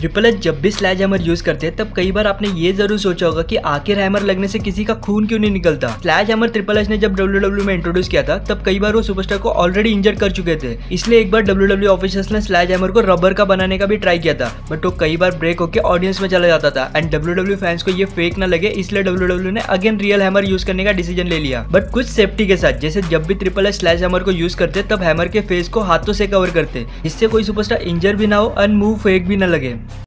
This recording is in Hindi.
ट्रिपल एच जब भी स्लैज हैमर यूज करते हैं तब कई बार आपने ये जरूर सोचा होगा कि आखिर हैमर लगने से किसी का खून क्यों नहीं निकलता। स्लैज हैमर ट्रिपल एच ने जब WWE में इंट्रोड्यूस किया था तब कई बार वो सुपरस्टार को ऑलरेडी इंजर कर चुके थे, इसलिए एक बार WWE ऑफिशियल्स ने स्लैज हैमर को रबर का बनाने का भी ट्राई किया था, बट वो कई बार ब्रेक होकर ऑडियंस में चला जाता था एंड WWE फैंस को ये फेक ना लगे इसलिए WWE ने अगेन रियल हैमर यूज करने का डिसीजन ले लिया, बट कुछ सेफ्टी के साथ। जैसे जब भी ट्रिपल एच स्लैज हैमर को यूज करते तब हैमर के फेस को हाथों से कवर करते जिससे कोई सुपरस्टार इंजर भी ना हो और मुंह फेक भी ना लगे।